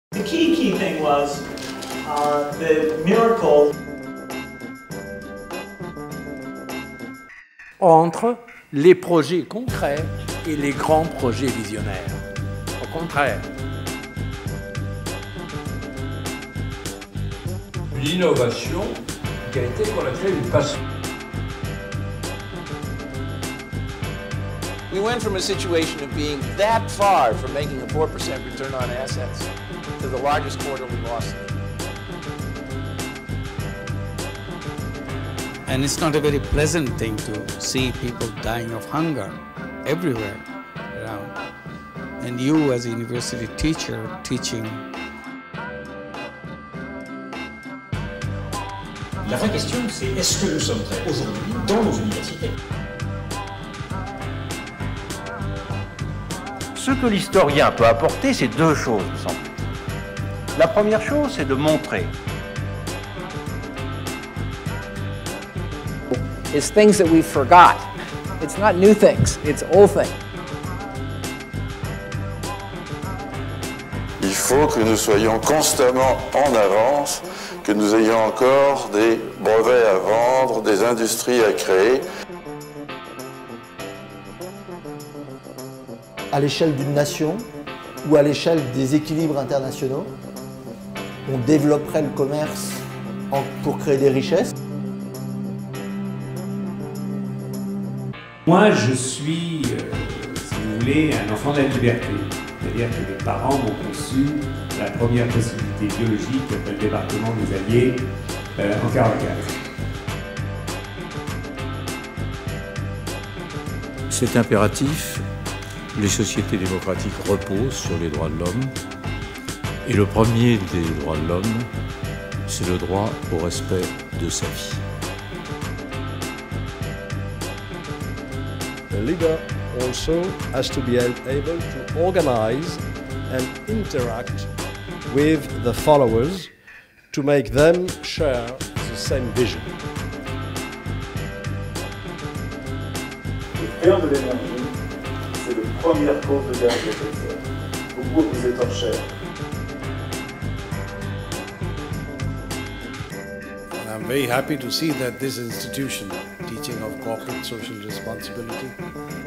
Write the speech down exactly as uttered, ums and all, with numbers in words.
The key, key thing was uh, the miracle. Entre les projets concrets et les grands projets visionnaires. Au contraire. L'innovation qui a été qu'on appelle une passion. We went from a situation of being that far from making a four percent return on assets to the largest quarterly loss. And it's not a very pleasant thing to see people dying of hunger everywhere around. And you as a university teacher teaching. La vraie question, c'est est-ce que nous sommes prêts aujourd'hui dans nos universités? Ce que l'historien peut apporter, c'est deux choses, me semble-t-il. La première chose, c'est de montrer. It's things that we forgot. It's not new things, it's old things. Il faut que nous soyons constamment en avance, que nous ayons encore des brevets à vendre, des industries à créer. À l'échelle d'une nation ou à l'échelle des équilibres internationaux, on développerait le commerce en, pour créer des richesses. Moi, je suis, euh, si vous voulez, un enfant de la liberté. C'est-à-dire que mes parents m'ont conçu la première possibilité biologique, le débarquement des Alliés euh, en quarante-quatre. C'est impératif. Les sociétés démocratiques reposent sur les droits de l'homme. Et le premier des droits de l'homme, c'est le droit au respect de sa vie. The leader also has to be able to organize and interact with the followers to make them share the same vision. Le père de l'énergie, c'est la première cause de gaz à effet de serre. Pourquoi vous êtes en chair? I'm very happy to see that this institution, teaching of corporate social responsibility,